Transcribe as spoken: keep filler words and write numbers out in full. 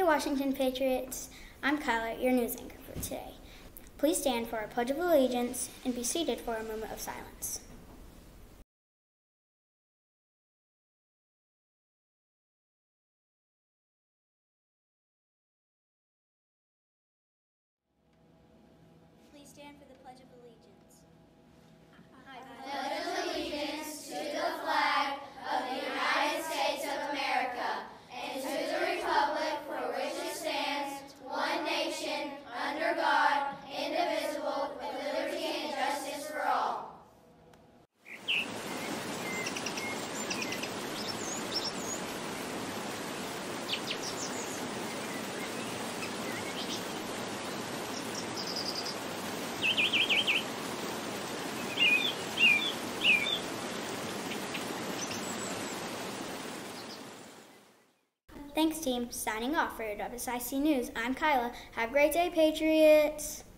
Washington Patriots. I'm Kyla, your news anchor for today. Please stand for our Pledge of Allegiance and be seated for a moment of silence. Please stand for the Pledge of Allegiance. I pledge allegiance to the flag of the United States of America and to the republic for which it stands, one nation, under God, indivisible, with liberty and justice for all. Thanks, team. Signing off for your W S I C News, I'm Kyla. Have a great day, Patriots!